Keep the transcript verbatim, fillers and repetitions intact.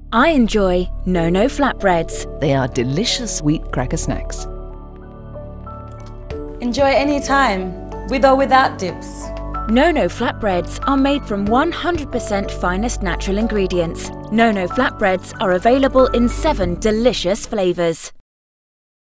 I enjoy NONO flatbreads. They are delicious wheat cracker snacks. Enjoy any time, with or without dips. NONO flatbreads are made from one hundred percent finest natural ingredients. NONO flatbreads are available in seven delicious flavours.